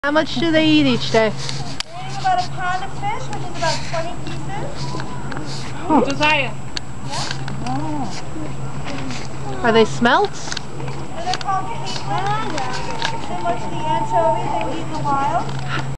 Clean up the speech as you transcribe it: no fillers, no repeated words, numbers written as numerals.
How much do they eat each day? They're eating about a pound of fish, which is about 20 pieces. Oh. Josiah. Yeah. Oh. Are they smelts? And they're called caitlins. Similar to the anchovies they would eat in the wild.